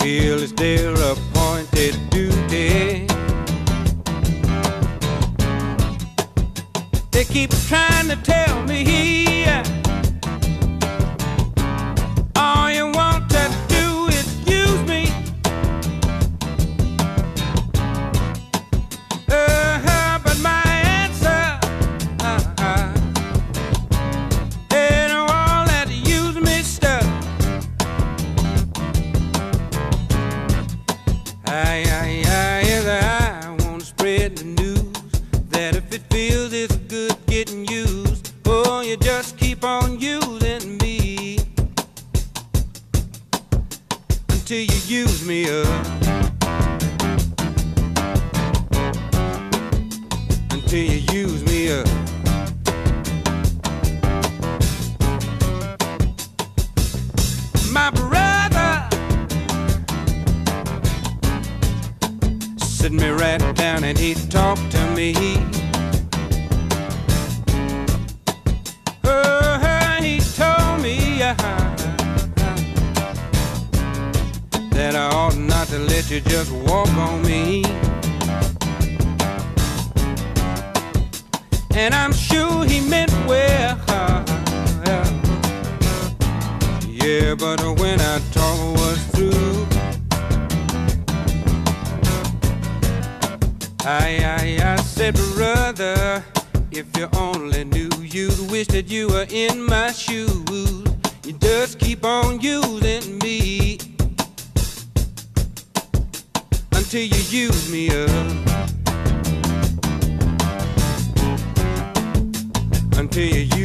fulfill is their appointed duty. They keep trying to tell me all you want to do is use me. But my answer ain't all that use me stuff. I want to spread the news that if it feels it's good getting used, oh, you just keep on using me until you use me up. Until you use me up. My brother sit me right down and he talked to me. He told me that I ought not to let you just walk on me. And I'm sure he meant well. Yeah, but when our talk was through, I said, brother, if you only knew, you'd wish that you were in my shoes. You just keep on using me until you use me up. Until you